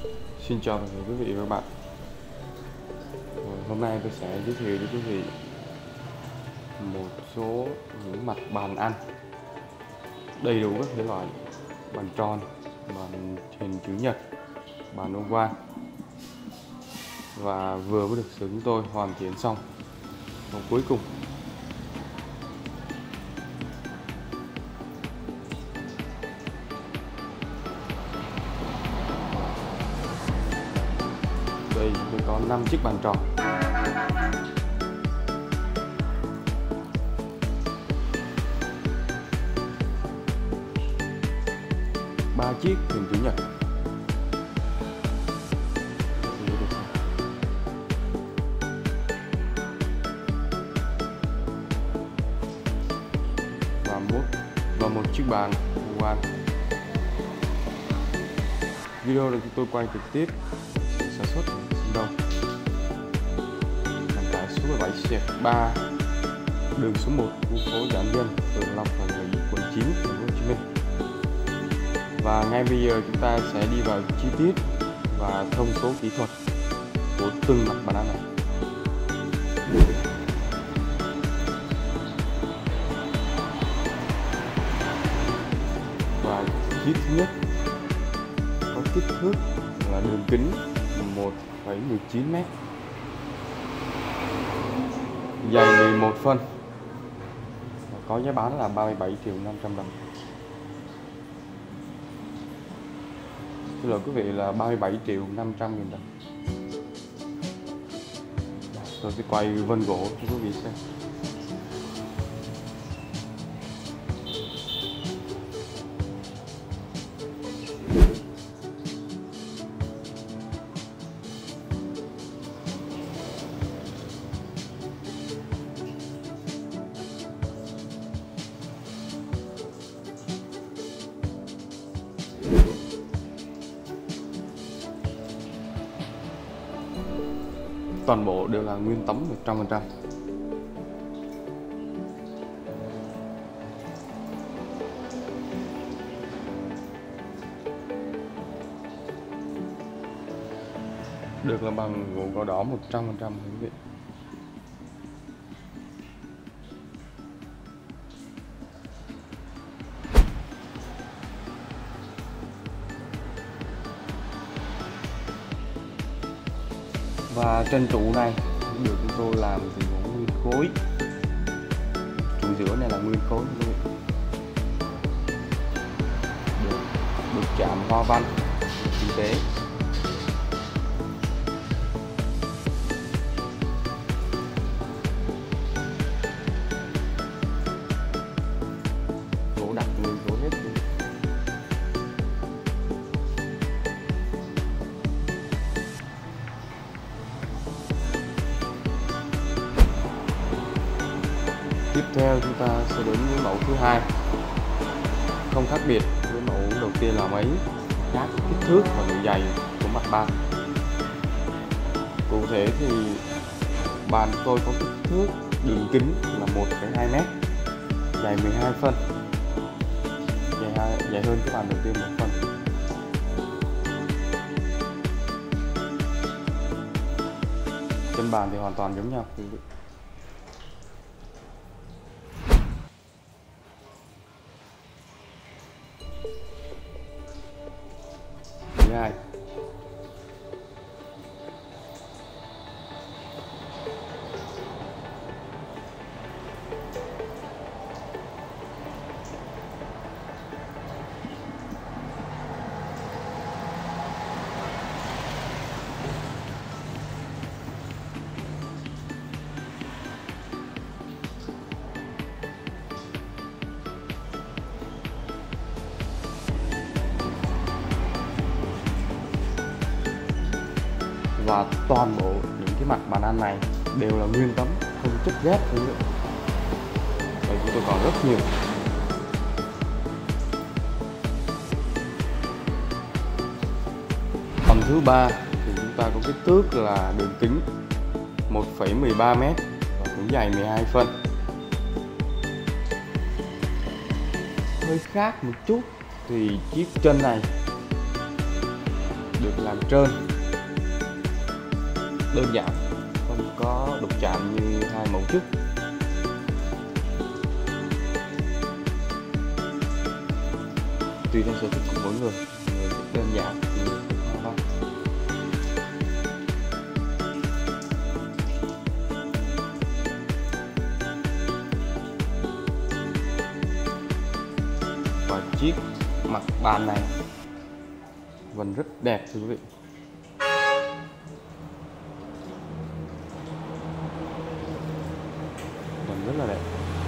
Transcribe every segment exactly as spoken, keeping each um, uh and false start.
Xin chào tất cả quý vị và các bạn. Hôm nay tôi sẽ giới thiệu cho quý vị một số những mặt bàn ăn đầy đủ các thể loại: bàn tròn, bàn hình chữ nhật, bàn oval, và vừa mới được xưởng chúng tôi hoàn thiện xong. Và cuối cùng đây tôi có năm chiếc bàn tròn, ba chiếc hình chữ nhật, và một và một chiếc bàn oval. Video này chúng tôi quay trực tiếp sản xuất ở Sơn Đông, nằm tại số mười bảy xẹt ba đường số một khu phố Giảng Nhân, phường Long Thành, quận chín, thành phố Hồ Chí Minh. Và ngay bây giờ chúng ta sẽ đi vào chi tiết và thông số kỹ thuật của từng mặt bàn ăn này. Và chiếc thứ nhất có kích thước là đường kính một phẩy mười chín mét, dày mười một phân, và có giá bán là ba mươi bảy triệu năm trăm đồng. Xin lỗi quý vị, là ba mươi bảy triệu năm trăm nghìn đồng. Tôi sẽ quay vân gỗ cho quý vị xem. Toàn bộ đều là nguyên tấm một trăm phần trăm. Được làm bằng gỗ gò đỏ một trăm phần trăm quý vị. Và trên trụ này được chúng tôi làm từ gỗ nguyên khối. Trụ giữa này là nguyên khối quý vị. Được, được chạm hoa văn tinh tế. Gỗ đặc nguyên khối hết. Tiếp theo chúng ta sẽ đến với mẫu thứ hai, không khác biệt với mẫu đầu tiên là mấy, khác kích thước và độ dày của mặt bàn. Cụ thể thì bàn tôi có kích thước đường kính là một phẩy hai mét, dài mười hai phân, dài, hai, dài hơn cái bàn đầu tiên một phân. Chân bàn thì hoàn toàn giống nhau. Hai. Và toàn bộ những cái mặt bàn ăn này đều là nguyên tấm, không chất ghép nữa. Đây chúng tôi còn rất nhiều. Phần thứ ba thì chúng ta có kích thước là đường kính một phẩy mười ba mét và cũng dài mười hai phân. Hơi khác một chút thì chiếc chân này được làm trơn, đơn giản, không có đục chạm như hai mẫu trước. Tùy theo sở thích của mỗi người, người thích đơn giản, người thích hoa văn. Và chiếc mặt bàn này vẫn rất đẹp thưa quý vị. Vẫn rất là đẹp.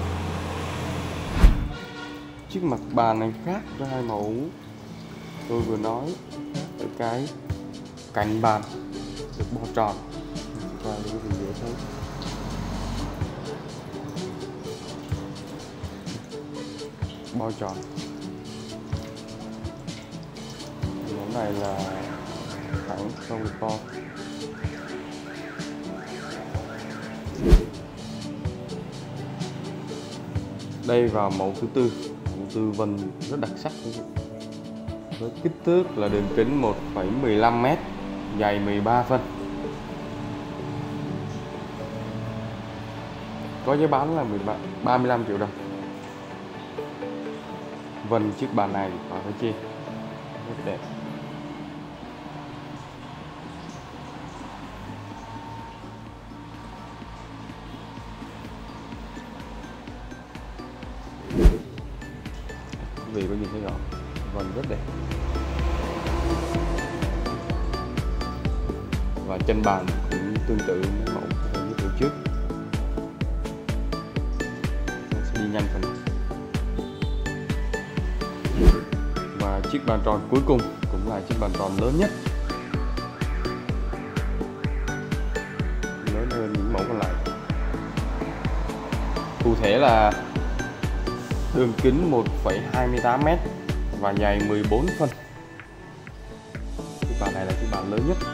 Chiếc mặt bàn này khác với hai mẫu tôi vừa nói, khác ở cái cạnh bàn được bo tròn, và để quý vị dễ thấy. Bo tròn. Mẫu này là hãng Solifor. Đây vào mẫu thứ tư, mẫu tư vân rất đặc sắc với kích thước là đường kính một phẩy mười lăm mét, dày mười ba phân. Có giá bán là ba mươi lăm triệu đồng. Vân chiếc bàn này khỏi phải chê, rất đẹp. Quý vị có nhìn thấy rõ, vân rất đẹp. Và chân bàn cũng tương tự với mẫu tôi giới thiệu trước. Tôi sẽ đi nhanh phần này. Và chiếc bàn tròn cuối cùng cũng là chiếc bàn tròn lớn nhất, lớn hơn những mẫu còn lại. Cụ thể là đường kính một phẩy hai mươi tám mét và dày mười bốn phân. Chiếc bàn này là chiếc bàn lớn nhất.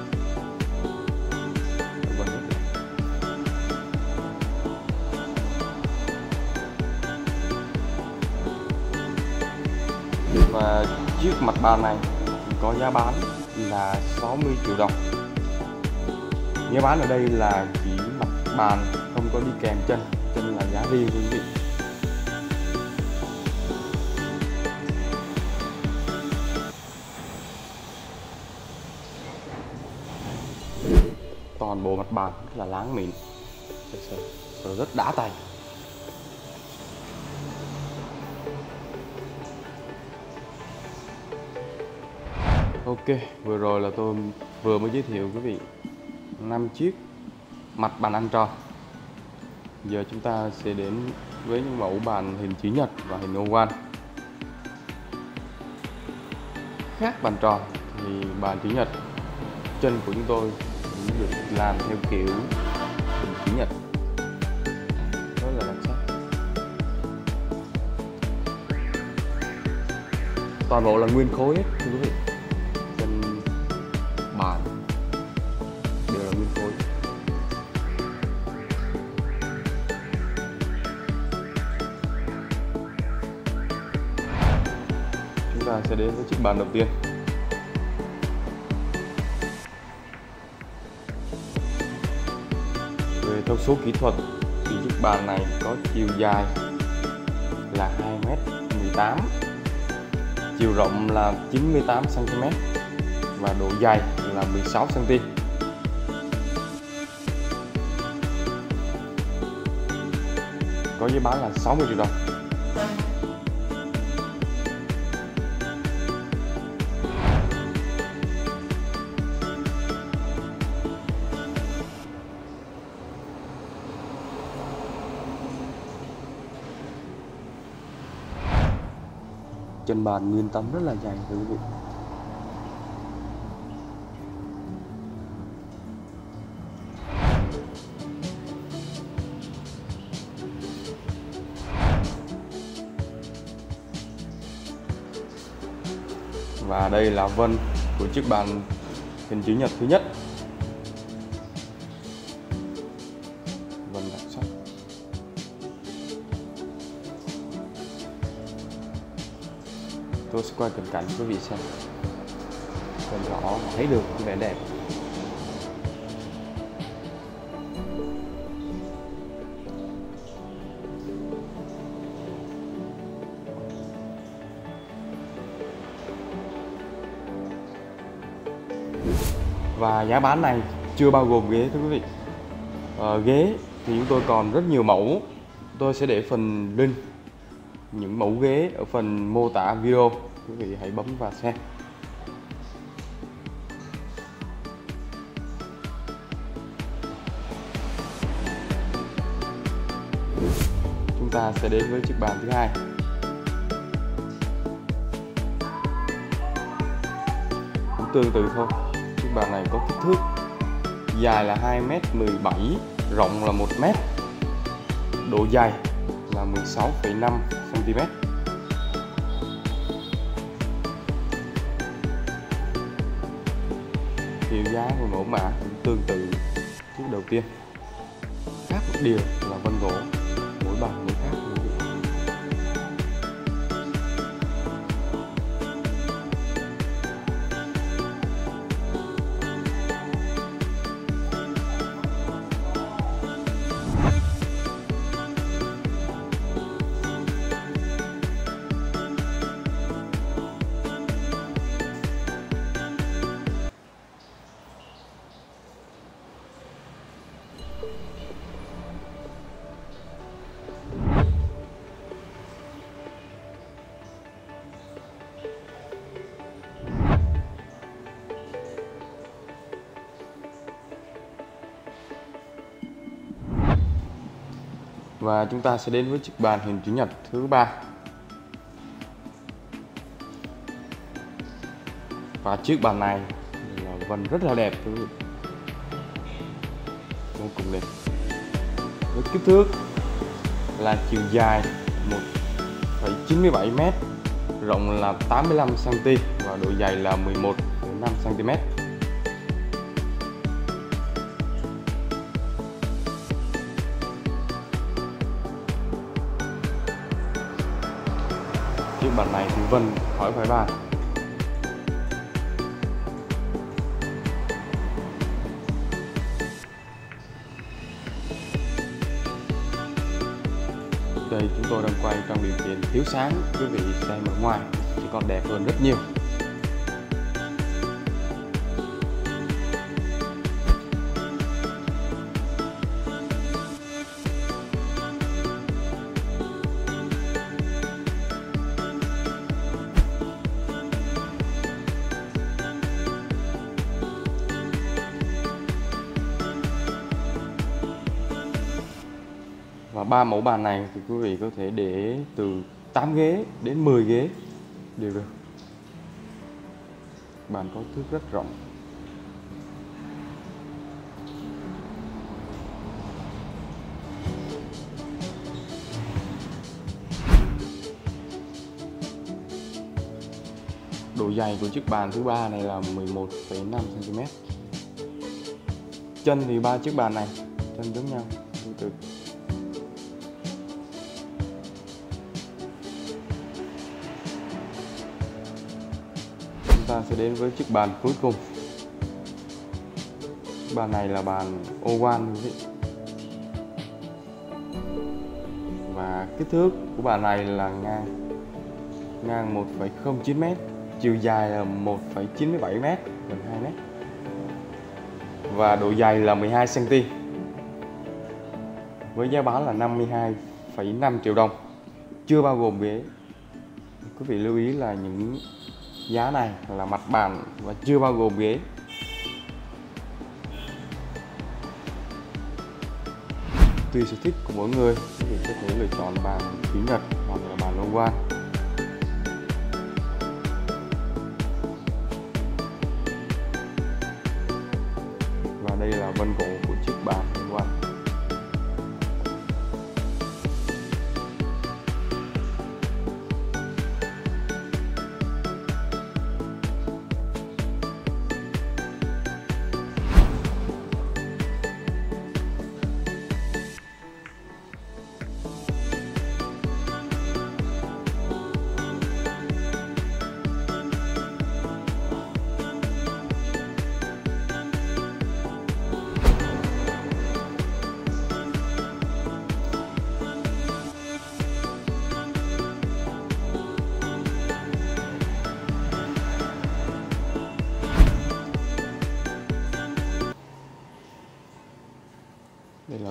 Và chiếc mặt bàn này có giá bán là sáu mươi triệu đồng. Giá bán ở đây là chỉ mặt bàn, không có đi kèm chân, chân là giá riêng quý vị. Toàn bộ mặt bàn rất là láng mịn, sờ, sờ rất đã tay. Ok, vừa rồi là tôi vừa mới giới thiệu quý vị năm chiếc mặt bàn ăn tròn. Giờ chúng ta sẽ đến với những mẫu bàn hình chữ nhật và hình oval. Khác bàn tròn thì bàn chữ nhật, chân của chúng tôi cũng được làm theo kiểu hình chữ nhật, rất là đặc sắc. Toàn bộ là nguyên khối hết thưa quý vị. Chân bàn đều là nguyên khối. Chúng ta sẽ đến với chiếc bàn đầu tiên. Về thông số kỹ thuật thì chiếc bàn này có chiều dài là hai mét mười tám, chiều rộng là chín mươi tám xăng ti mét và độ dày là mười sáu xăng ti mét. Có giá bán là sáu mươi triệu đồng. Chân bàn nguyên tấm rất là dày thưa quý vị. Và đây là vân của chiếc bàn hình chữ nhật thứ nhất. Vân đặc sắc. Tôi sẽ quay cận cảnh quý vị xem. cần rõ thấy được vẻ đẹp. Và giá bán này chưa bao gồm ghế thưa quý vị. Ờ, ghế thì chúng tôi còn rất nhiều mẫu, tôi sẽ để phần link những mẫu ghế ở phần mô tả video, quý vị hãy bấm và xem. Chúng ta sẽ đến với chiếc bàn thứ hai. Cũng tương tự thôi, chiếc bàn này có kích thước dài là hai mét mười bảy, rộng là một mét, độ dày là mười sáu phẩy năm xăng ti mét. Hiệu giá và mẫu mã cũng tương tự chiếc đầu tiên, khác một điều là vân gỗ, mỗi bàn mỗi khác. Và chúng ta sẽ đến với chiếc bàn hình chữ nhật thứ ba. Và chiếc bàn này là vân rất là đẹp, vô cùng đẹp. Với kích thước là chiều dài một phẩy chín mươi bảy mét, rộng là tám mươi lăm xăng ti mét và độ dày là mười một phẩy năm xăng ti mét. Chiếc bàn này thì vân khỏi phải bàn. Đây chúng tôi đang quay trong điều kiện thiếu sáng, quý vị xem ở ngoài chỉ còn đẹp hơn rất nhiều. Và ba mẫu bàn này thì quý vị có thể để từ tám ghế đến mười ghế đều được. Bàn có thước rất rộng. Độ dày của chiếc bàn thứ ba này là mười một phẩy năm xăng ti mét. Chân thì ba chiếc bàn này chân giống nhau, tương tự. Chúng ta sẽ đến với chiếc bàn cuối cùng. Bàn này là bàn oval quý vị. Và kích thước của bàn này là ngang ngang một phẩy không chín mét, chiều dài là một phẩy chín mươi bảy mét, gần hai mét. Và độ dày là mười hai xăng ti mét. Với giá bán là năm mươi hai phẩy năm triệu đồng, chưa bao gồm ghế. Quý vị lưu ý là những giá này là mặt bàn và chưa bao gồm ghế. Tùy sở thích của mỗi người, quý vị có thể lựa chọn bàn chữ nhật hoặc là bàn oval. Và đây là vân gỗ của chiếc bàn oval.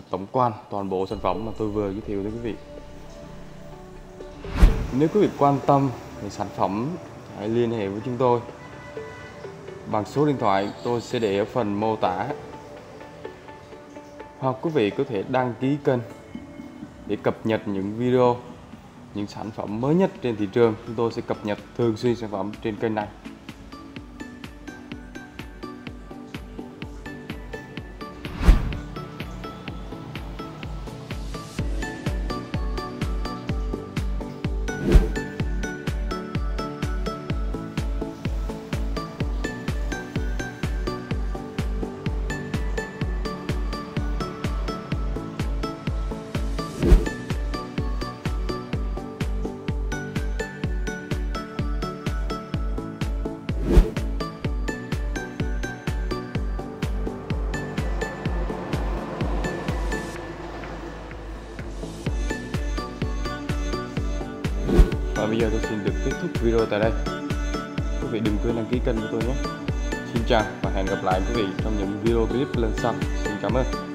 tổng quan toàn bộ sản phẩm mà tôi vừa giới thiệu tới quý vị. Nếu quý vị quan tâm về sản phẩm, hãy liên hệ với chúng tôi bằng số điện thoại tôi sẽ để ở phần mô tả, hoặc quý vị có thể đăng ký kênh để cập nhật những video, những sản phẩm mới nhất trên thị trường. Chúng tôi sẽ cập nhật thường xuyên sản phẩm trên kênh này. Và bây giờ tôi xin được kết thúc video tại đây. Quý vị đừng quên đăng ký kênh của tôi nhé. Xin chào và hẹn gặp lại quý vị trong những video clip lần sau. Xin cảm ơn.